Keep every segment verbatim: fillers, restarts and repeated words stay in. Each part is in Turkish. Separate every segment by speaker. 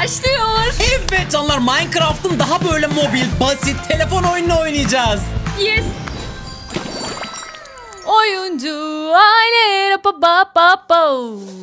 Speaker 1: başlıyor.
Speaker 2: Evet canlar, Minecraft'ın daha böyle mobil, basit, telefon oyununu oynayacağız.
Speaker 1: Yes. Oyuncu aile pa pa pa pa.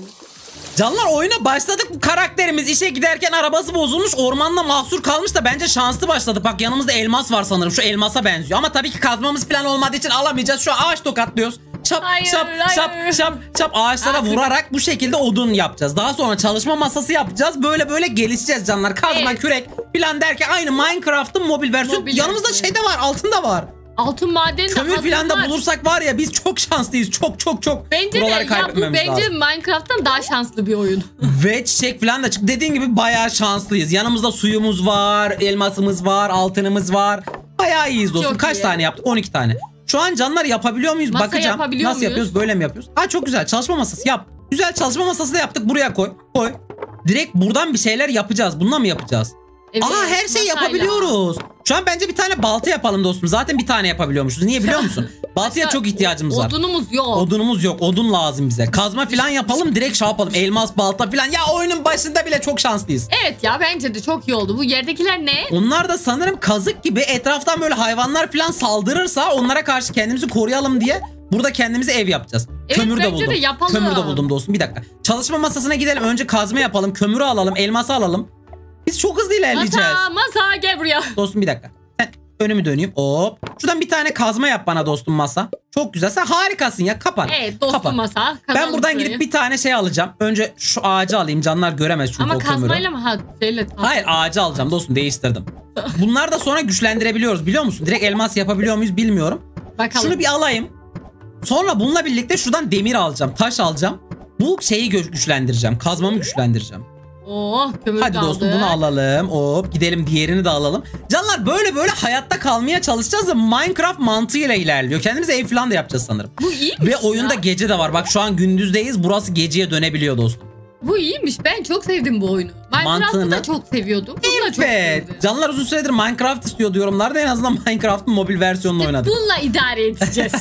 Speaker 2: Canlar, oyuna başladık. Bu karakterimiz işe giderken arabası bozulmuş, ormanda mahsur kalmış da bence şanslı başladı. Bak, yanımızda elmas var sanırım. Şu elmasa benziyor. Ama tabii ki kazmamız falan olmadığı için alamayacağız. Şu ağaç tokatlıyoruz. Şap
Speaker 1: Hayır,
Speaker 2: şap
Speaker 1: hayır.
Speaker 2: şap şap şap ağaçlara
Speaker 1: Artık.
Speaker 2: vurarak bu şekilde odun yapacağız. Daha sonra çalışma masası yapacağız. Böyle böyle gelişeceğiz canlar. Kazma,
Speaker 1: Evet.
Speaker 2: kürek falan derken aynı Minecraft'ın mobil versiyonu.
Speaker 1: Mobil
Speaker 2: Yanımızda
Speaker 1: versiyonu.
Speaker 2: şey de var, altın da var.
Speaker 1: Altın madeni de
Speaker 2: Kömür
Speaker 1: hazır
Speaker 2: falan da
Speaker 1: var.
Speaker 2: bulursak var ya, biz çok şanslıyız. Çok çok çok.
Speaker 1: Bence de
Speaker 2: Buraları
Speaker 1: ya, bu
Speaker 2: kaybetmemiz
Speaker 1: bence
Speaker 2: lazım.
Speaker 1: Minecraft'tan daha şanslı bir oyun.
Speaker 2: Ve çiçek falan da çıktı. Dediğin gibi bayağı şanslıyız. Yanımızda suyumuz var, elmasımız var, altınımız var. Bayağı iyiyiz dostum.
Speaker 1: Çok
Speaker 2: Kaç
Speaker 1: iyi.
Speaker 2: tane yaptık? on iki tane. Şu an canlar yapabiliyor muyuz?
Speaker 1: Masa
Speaker 2: Bakacağım.
Speaker 1: yapabiliyor
Speaker 2: Nasıl
Speaker 1: muyuz?
Speaker 2: yapıyoruz? Böyle mi yapıyoruz? Ha, çok güzel. Çalışma masası yap. Güzel, çalışma masası da yaptık. Buraya koy. Koy. Direkt buradan bir şeyler yapacağız. Bununla mı yapacağız?
Speaker 1: Evet,
Speaker 2: Aa, her şeyi
Speaker 1: masayla.
Speaker 2: yapabiliyoruz. Şu an bence bir tane balta yapalım dostum. Zaten bir tane yapabiliyormuşuz. Niye biliyor musun? Baltaya çok ihtiyacımız var.
Speaker 1: Odunumuz yok.
Speaker 2: Odunumuz yok. Odun lazım bize. Kazma falan yapalım. Direkt şey yapalım. Elmas, balta falan. Ya oyunun başında bile çok şanslıyız.
Speaker 1: Evet ya, bence de çok iyi oldu. Bu yerdekiler ne?
Speaker 2: Onlar da sanırım kazık gibi, etraftan böyle hayvanlar falan saldırırsa onlara karşı kendimizi koruyalım diye burada kendimize ev yapacağız.
Speaker 1: Evet,
Speaker 2: Kömür de
Speaker 1: bence
Speaker 2: buldum.
Speaker 1: de yapalım.
Speaker 2: Kömür de buldum dostum. Bir dakika. Çalışma masasına gidelim. Önce kazma yapalım. Kömürü alalım. Elması alalım. Biz çok hızlı ilerleyeceğiz.
Speaker 1: Masa masa gel buraya.
Speaker 2: Dostum bir dakika. Sen önümü döneyim. Hop. Şuradan bir tane kazma yap bana dostum masa. Çok güzel. Sen harikasın ya. Kapan.
Speaker 1: Evet dostum,
Speaker 2: Kapan.
Speaker 1: masa.
Speaker 2: Ben
Speaker 1: Kazalım
Speaker 2: buradan
Speaker 1: şurayı.
Speaker 2: gidip bir tane şey alacağım. Önce şu ağacı alayım. Canlar göremez çünkü
Speaker 1: Ama
Speaker 2: o kömürü.
Speaker 1: kazmayla mı? Ha, şeyle,
Speaker 2: Hayır, ağacı alacağım dostum, değiştirdim. Bunlar da sonra güçlendirebiliyoruz, biliyor musun? Direkt elmas yapabiliyor muyuz bilmiyorum.
Speaker 1: Bakalım.
Speaker 2: Şunu bir alayım. Sonra bununla birlikte şuradan demir alacağım, taş alacağım. Bu şeyi gö- güçlendireceğim. Kazmamı güçlendireceğim.
Speaker 1: Oh, kömür
Speaker 2: Hadi
Speaker 1: kaldı.
Speaker 2: dostum, bunu alalım. Hop, gidelim diğerini de alalım. Canlar, böyle böyle hayatta kalmaya çalışacağız da Minecraft mantığıyla ilerliyor. Kendimize ev falan da yapacağız sanırım.
Speaker 1: Bu iyiymiş
Speaker 2: Ve oyunda
Speaker 1: ya.
Speaker 2: gece de var. Bak, şu an gündüzdeyiz. Burası geceye dönebiliyor dostum.
Speaker 1: Bu iyiymiş. Ben çok sevdim bu oyunu. Minecraft'ı
Speaker 2: Mantığını-
Speaker 1: da çok seviyordum. Bunu da çok
Speaker 2: Evet.
Speaker 1: sevdim.
Speaker 2: Canlar uzun süredir Minecraft istiyordu yorumlarda. En azından Minecraft'ın mobil versiyonunu oynadık.
Speaker 1: Bununla idare edeceğiz.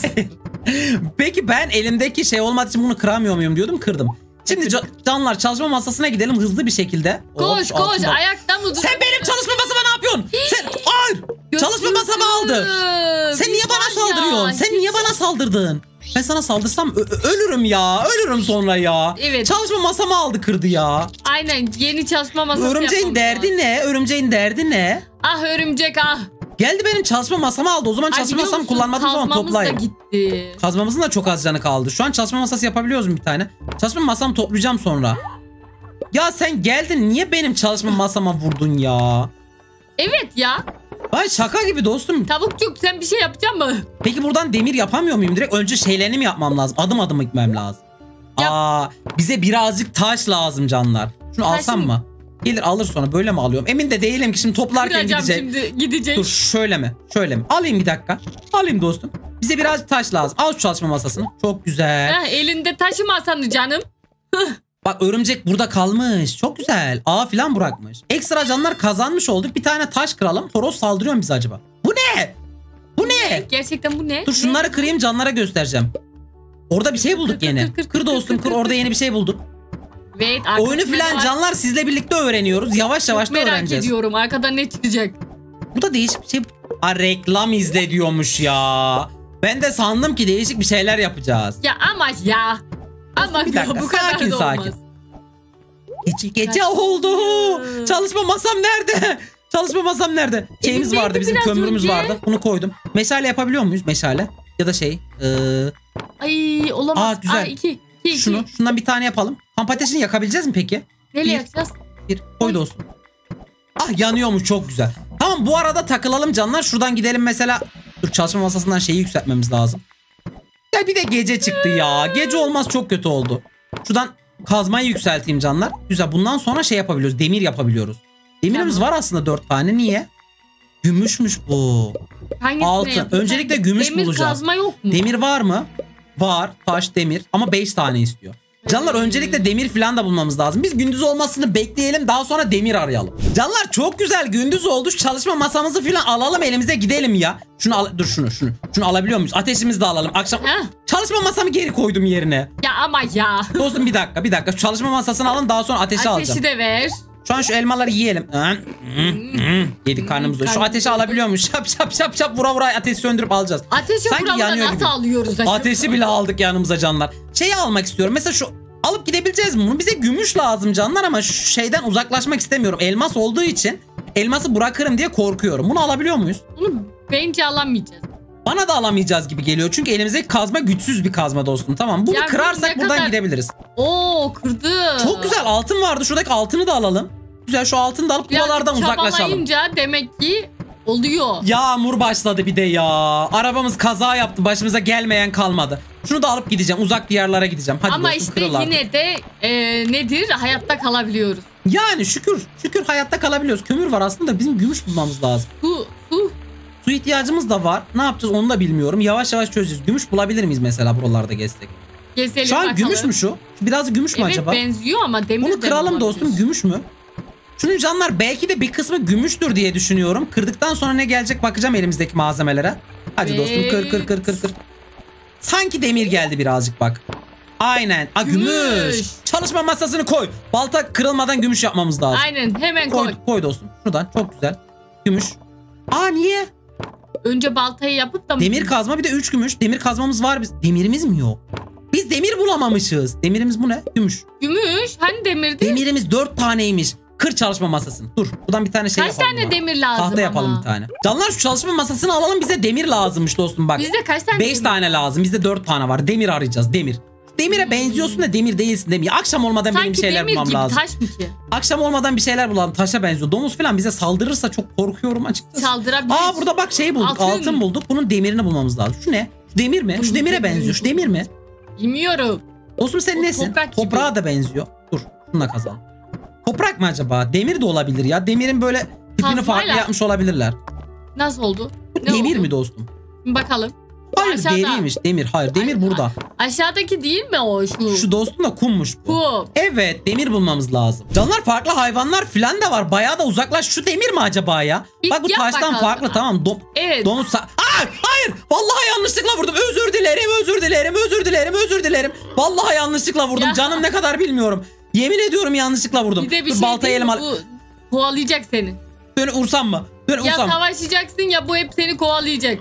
Speaker 2: Peki ben elimdeki şey olmadığı için bunu kıramıyor muyum diyordum, kırdım. Şimdi ca- canlar, çalışma masasına gidelim hızlı bir şekilde.
Speaker 1: Koş
Speaker 2: Hop,
Speaker 1: koş,
Speaker 2: altın bak.
Speaker 1: ayakta mı dur?
Speaker 2: Sen benim çalışma masama ne yapıyorsun? Sen hayır. Çalışma masamı aldı. Sen niye bana saldırıyorsun? Sen niye bana saldırdın? Ben sana saldırsam ö- ölürüm ya. Ölürüm sonra ya.
Speaker 1: Evet.
Speaker 2: Çalışma masamı aldı, kırdı ya.
Speaker 1: Aynen, yeni çalışma masası
Speaker 2: Örümceğin
Speaker 1: yapmamız
Speaker 2: derdi
Speaker 1: lazım.
Speaker 2: ne? Örümceğin derdi ne?
Speaker 1: Ah örümcek ah.
Speaker 2: Geldi benim çalışma masamı aldı. O zaman
Speaker 1: Ay,
Speaker 2: çalışma
Speaker 1: biliyor
Speaker 2: masamı
Speaker 1: musun?
Speaker 2: kullanmadığım zaman
Speaker 1: Kazmamız
Speaker 2: toplayın.
Speaker 1: da gitti.
Speaker 2: Kazmamızın da çok az canı kaldı. Şu an çalışma masası yapabiliyoruz mu bir tane? Çalışma masamı toplayacağım sonra. Ya sen geldin, niye benim çalışma masama vurdun ya?
Speaker 1: Evet ya.
Speaker 2: Ay, şaka gibi dostum.
Speaker 1: Tavukçuk, sen bir şey yapacak mı?
Speaker 2: Peki buradan demir yapamıyor muyum? Direkt önce şeylerini mi yapmam lazım? Adım adım gitmem lazım.
Speaker 1: Yap.
Speaker 2: Aa, bize birazcık taş lazım canlar. Şunu
Speaker 1: Taş
Speaker 2: alsam
Speaker 1: mı?
Speaker 2: mı? Gelir alır sonra, böyle mi alıyorum? Emin de değilim ki, şimdi toplarken
Speaker 1: Kıracağım
Speaker 2: gidecek.
Speaker 1: şimdi, gidecek.
Speaker 2: Dur, şöyle mi? Şöyle mi? Alayım bir dakika. Alayım dostum. Bize birazcık taş lazım. Al şu çalışma masasını. Çok güzel.
Speaker 1: Heh, elinde taşımasanı canım.
Speaker 2: Bak, örümcek burada kalmış. Çok güzel. Ağ falan bırakmış. Ekstra canlar kazanmış olduk. Bir tane taş kıralım. Toros saldırıyor mu bize acaba? Bu ne? Bu ne?
Speaker 1: Gerçekten bu ne?
Speaker 2: Dur, şunları kırayım, canlara göstereceğim. Orada bir şey bulduk
Speaker 1: Kır, kır,
Speaker 2: yine.
Speaker 1: kır, kır,
Speaker 2: Kır
Speaker 1: kır,
Speaker 2: dostum
Speaker 1: kır,
Speaker 2: kır.
Speaker 1: kır,
Speaker 2: Orada
Speaker 1: kır.
Speaker 2: yeni bir şey bulduk.
Speaker 1: Evet,
Speaker 2: Oyunu
Speaker 1: arkasında
Speaker 2: filan
Speaker 1: ne var?
Speaker 2: canlar sizle birlikte öğreniyoruz. Yavaş yavaş
Speaker 1: Çok
Speaker 2: da
Speaker 1: merak
Speaker 2: öğreneceğiz.
Speaker 1: ediyorum. Arkada ne çıkacak?
Speaker 2: Bu da değişik bir şey. Aa, reklam izle diyormuş ya. Ben de sandım ki değişik bir şeyler yapacağız.
Speaker 1: Ya ama ya. Ama
Speaker 2: bir
Speaker 1: ya,
Speaker 2: dakika,
Speaker 1: bu kadar
Speaker 2: sakin,
Speaker 1: da
Speaker 2: sakin.
Speaker 1: olmaz.
Speaker 2: Gece gece
Speaker 1: Kaç-
Speaker 2: oldu. Çalışma masam nerede? Çalışma masam nerede? Şeyimiz
Speaker 1: Elimdeydi
Speaker 2: vardı, bizim
Speaker 1: biraz
Speaker 2: kömürümüz
Speaker 1: önce.
Speaker 2: vardı. Bunu koydum. Meşale yapabiliyor muyuz? Meşale. Ya da şey. Ee,
Speaker 1: Ay olamaz.
Speaker 2: Aa, güzel.
Speaker 1: Aa, iki. iki, iki.
Speaker 2: şunu. Şundan bir tane yapalım. Kamp ateşini yakabileceğiz mi peki?
Speaker 1: Neyle
Speaker 2: bir-
Speaker 1: yakacağız?
Speaker 2: Bir koy dostum. Ah, yanıyormuş, çok güzel. Tamam, bu arada takılalım canlar. Şuradan gidelim mesela. Dur, çalışma masasından şeyi yükseltmemiz lazım. Ya bir de gece çıktı ya. Gece olmaz, çok kötü oldu. Şuradan kazmayı yükselteyim canlar. Güzel, bundan sonra şey yapabiliyoruz. Demir yapabiliyoruz. Demirimiz
Speaker 1: Tamam.
Speaker 2: var aslında dört tane. Niye? Gümüşmüş bu.
Speaker 1: Hangisini
Speaker 2: Altın.
Speaker 1: yapacağız?
Speaker 2: Öncelikle gümüş
Speaker 1: Demir
Speaker 2: bulacağız.
Speaker 1: kazma yok mu?
Speaker 2: Demir var mı? Var. Taş, demir. Ama beş tane istiyor. Canlar,
Speaker 1: Hmm.
Speaker 2: öncelikle demir falan da bulmamız lazım. Biz gündüz olmasını bekleyelim, daha sonra demir arayalım. Canlar, çok güzel gündüz oldu. Şu çalışma masamızı falan alalım, elimize gidelim ya. Şunu al, dur şunu şunu. Şunu alabiliyor muyuz? Ateşimizi de alalım. Akşam
Speaker 1: Heh.
Speaker 2: çalışma masamı geri koydum yerine.
Speaker 1: Ya ama ya.
Speaker 2: Dostum bir dakika bir dakika. Şu çalışma masasını alın, daha sonra ateşi
Speaker 1: Ateşi
Speaker 2: alacağım.
Speaker 1: de ver.
Speaker 2: Şu an şu elmaları yiyelim. Yedik karnımızda. Şu ateşi alabiliyor muyuz? Şap şap şap şap vura vura ateşi söndürüp alacağız.
Speaker 1: Ateşi
Speaker 2: Sanki
Speaker 1: vura vura nasıl
Speaker 2: gibi.
Speaker 1: alıyoruz acaba?
Speaker 2: Ateşi bile aldık yanımıza canlar. Şeyi almak istiyorum. Mesela şu alıp gidebileceğiz mi bunu? Bize gümüş lazım canlar ama şu şeyden uzaklaşmak istemiyorum. Elmas olduğu için elması bırakırım diye korkuyorum. Bunu alabiliyor muyuz?
Speaker 1: Bunu bence alamayacağız.
Speaker 2: Bana da alamayacağız gibi geliyor. Çünkü elimizdeki kazma güçsüz bir kazma dostum. Tamam bunu
Speaker 1: Ya
Speaker 2: kırarsak buradan
Speaker 1: kadar...
Speaker 2: gidebiliriz.
Speaker 1: Oo kırdı.
Speaker 2: Çok güzel altın vardı. Şuradaki altını da alalım. Güzel şu altını da alıp buralardan uzaklaşalım.
Speaker 1: Çabalayınca demek ki oluyor.
Speaker 2: Yağmur başladı bir de ya. Arabamız kaza yaptı. Başımıza gelmeyen kalmadı. Şunu da alıp gideceğim. Uzak diyarlara gideceğim. Hadi
Speaker 1: ama
Speaker 2: dostum,
Speaker 1: işte
Speaker 2: kırıl
Speaker 1: yine
Speaker 2: artık.
Speaker 1: de e, nedir? Hayatta kalabiliyoruz.
Speaker 2: Yani şükür. Şükür hayatta kalabiliyoruz. Kömür var aslında. Bizim gümüş bulmamız lazım.
Speaker 1: Su, su.
Speaker 2: Su ihtiyacımız da var. Ne yapacağız onu da bilmiyorum. Yavaş yavaş çözeceğiz. Gümüş bulabilir miyiz mesela buralarda gezsek?
Speaker 1: Gezelim
Speaker 2: Şu an
Speaker 1: bakalım.
Speaker 2: gümüş mü şu? Biraz gümüş mü
Speaker 1: evet,
Speaker 2: acaba?
Speaker 1: Evet benziyor ama demir
Speaker 2: Bunu
Speaker 1: de
Speaker 2: kıralım
Speaker 1: olabilir.
Speaker 2: dostum. Gümüş mü? Şunun canlar belki de bir kısmı gümüştür diye düşünüyorum. Kırdıktan sonra ne gelecek bakacağım elimizdeki malzemelere. Hadi
Speaker 1: Evet.
Speaker 2: dostum kır kır kır kır kır. Sanki demir geldi birazcık bak. Aynen. A gümüş.
Speaker 1: Gümüş.
Speaker 2: Çalışma masasını koy. Balta kırılmadan gümüş yapmamız lazım.
Speaker 1: Aynen hemen koy.
Speaker 2: Koy, koy dostum. Şuradan çok güzel. Gümüş. Aa niye?
Speaker 1: Önce baltayı yapıp da...
Speaker 2: Demir kazma bir de üç gümüş. Demir kazmamız var biz. Demirimiz mi yok? Biz demir bulamamışız. Demirimiz bu ne? Gümüş.
Speaker 1: Gümüş. Hani demirdi?
Speaker 2: Demirimiz dört taneymiş. Kır çalışma masasını. Dur. Buradan bir tane şey
Speaker 1: Kaç
Speaker 2: yapalım.
Speaker 1: tane
Speaker 2: buna.
Speaker 1: demir lazım
Speaker 2: Tahta yapalım
Speaker 1: ama?
Speaker 2: bir tane. Canlar şu çalışma masasını alalım. Bize demir lazımmış dostum bak.
Speaker 1: Bizde kaç tane
Speaker 2: beş
Speaker 1: demir?
Speaker 2: tane lazım. Bizde dört tane var. Demir arayacağız. Demir. Demire
Speaker 1: Hmm.
Speaker 2: benziyorsun da demir değilsin demir. Akşam olmadan benim bir
Speaker 1: Sanki
Speaker 2: şeyler
Speaker 1: demir
Speaker 2: bulmam
Speaker 1: gibi
Speaker 2: lazım.
Speaker 1: taş mı ki?
Speaker 2: Akşam olmadan bir şeyler bulalım. Taşa benziyor. Domuz falan bize saldırırsa çok korkuyorum açıkçası.
Speaker 1: Saldırabilir.
Speaker 2: Aa burada bak şey bulduk. Altın.
Speaker 1: Altın.
Speaker 2: bulduk. Bunun demirini bulmamız lazım. Şu ne? Şu demir mi? Şu demire benziyor. Şu demir mi?
Speaker 1: Bilmiyorum.
Speaker 2: Dostum sen
Speaker 1: O
Speaker 2: nesin?
Speaker 1: toprak gibi.
Speaker 2: Toprağa da benziyor. Dur. Şununla kazalım. Toprak mı acaba? Demir de olabilir ya. Demirin böyle tipini
Speaker 1: Kazmayla.
Speaker 2: farklı yapmış olabilirler.
Speaker 1: Nasıl oldu?
Speaker 2: Bu
Speaker 1: Ne
Speaker 2: demir
Speaker 1: oldu?
Speaker 2: mi dostum?
Speaker 1: Bakalım.
Speaker 2: Hayır
Speaker 1: Aşağıda.
Speaker 2: deriymiş. Demir. Hayır demir
Speaker 1: Ay-
Speaker 2: burada.
Speaker 1: Aşağıdaki değil mi o şu?
Speaker 2: Şu dostum da kummuş bu.
Speaker 1: Bu.
Speaker 2: Evet demir bulmamız lazım. Canlar farklı hayvanlar falan da var. Bayağı da uzaklaş. Şu demir mi acaba ya?
Speaker 1: Bir
Speaker 2: Bak bu
Speaker 1: yap
Speaker 2: taştan
Speaker 1: bakalım.
Speaker 2: farklı tamam. Do
Speaker 1: Evet.
Speaker 2: Domuz sa- Aa, hayır. Vallahi yanlışlıkla vurdum. Özür dilerim, özür dilerim, özür dilerim, özür dilerim. Vallahi yanlışlıkla vurdum.
Speaker 1: Ya.
Speaker 2: Canım ne kadar bilmiyorum. Yemin ediyorum yanlışlıkla vurdum.
Speaker 1: Bir de bir
Speaker 2: Dur,
Speaker 1: şey
Speaker 2: baltayı
Speaker 1: değil mi?
Speaker 2: elim al.
Speaker 1: Bu kovalayacak seni.
Speaker 2: Dönüp vursam mı? Dönüp
Speaker 1: Ya
Speaker 2: vursam mı?
Speaker 1: savaşacaksın ya bu hep seni kovalayacak.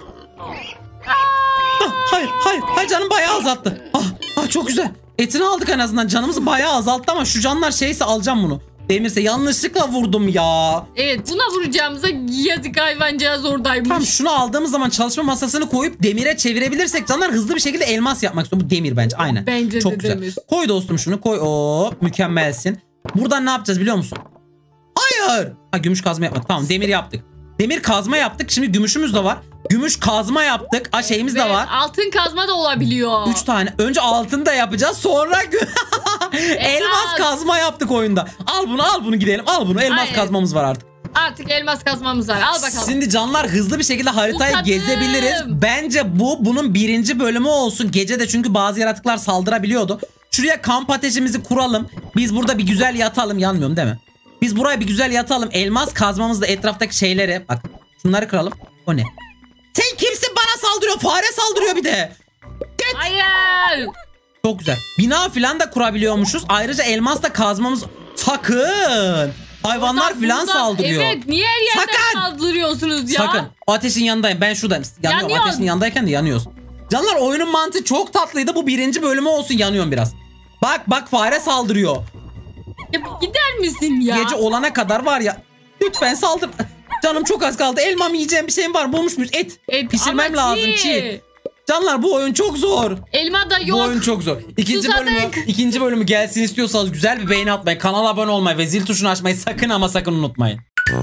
Speaker 2: Ah, hayır, hayır, hayır canım bayağı azalttı. Ah, ah çok güzel. Etini aldık en azından. Canımızı bayağı azalttı ama şu canlar şeyse alacağım bunu. Demirse yanlışlıkla vurdum ya.
Speaker 1: Evet buna vuracağımıza yazık hayvancağız oradaymış.
Speaker 2: Tamam şunu aldığımız zaman çalışma masasını koyup demire çevirebilirsek canlar hızlı bir şekilde elmas yapmak istiyor. Bu demir bence aynen.
Speaker 1: Bence
Speaker 2: Çok
Speaker 1: de
Speaker 2: güzel.
Speaker 1: demir.
Speaker 2: Koy dostum şunu koy. Oo mükemmelsin. Buradan ne yapacağız biliyor musun? Hayır. Ha gümüş kazma yapmadık. Tamam demir yaptık. Demir kazma yaptık. Şimdi gümüşümüz de var. Gümüş kazma yaptık. A şeyimiz
Speaker 1: Ve
Speaker 2: de var.
Speaker 1: altın kazma da olabiliyor.
Speaker 2: Üç tane. Önce altını da yapacağız. Sonra gü- elmas kazma yaptık oyunda. Al bunu al bunu gidelim. Al bunu. Elmas
Speaker 1: Aynen.
Speaker 2: kazmamız var artık.
Speaker 1: Artık elmas kazmamız var. Al bakalım.
Speaker 2: Şimdi canlar hızlı bir şekilde haritayı
Speaker 1: Uzadım.
Speaker 2: gezebiliriz. Bence bu bunun birinci bölümü olsun. Gece de çünkü bazı yaratıklar saldırabiliyordu. Şuraya kamp ateşimizi kuralım. Biz burada bir güzel yatalım. Yanmıyorum değil mi? Biz buraya bir güzel yatalım. Elmas kazmamızla etraftaki şeyleri. Bak şunları kıralım. O ne? Sen kimsin bana saldırıyor? Fare saldırıyor bir de.
Speaker 1: Hayır.
Speaker 2: Çok güzel. Bina falan da kurabiliyormuşuz. Ayrıca elmas da kazmamız... Sakın. Hayvanlar
Speaker 1: Oradan,
Speaker 2: falan
Speaker 1: buradan.
Speaker 2: saldırıyor.
Speaker 1: Evet niye her yerden
Speaker 2: Sakın.
Speaker 1: saldırıyorsunuz ya?
Speaker 2: Sakın. Ateşin yanındayım. Ben şuradayım. Yanıyorum.
Speaker 1: Yanıyorsun.
Speaker 2: Ateşin yanındayken de yanıyoruz. Canlar oyunun mantığı çok tatlıydı. Bu birinci bölümü olsun. Yanıyorum biraz. Bak bak fare saldırıyor.
Speaker 1: Ya bir gider misin ya?
Speaker 2: Gece olana kadar var ya. Lütfen saldır. Canım çok az kaldı. Elmam yiyeceğim bir şeyim var. Bulmuş muyuz? Et.
Speaker 1: Et,
Speaker 2: Pişirmem
Speaker 1: ama
Speaker 2: lazım. Çiğ. Canlar bu oyun çok zor.
Speaker 1: Elma da yok.
Speaker 2: Bu oyun çok zor. İkinci
Speaker 1: Susadık.
Speaker 2: bölümü, ikinci bölümü gelsin istiyorsanız güzel bir beğeni atmayı, kanala abone olmayı ve zil tuşunu açmayı sakın ama sakın unutmayın.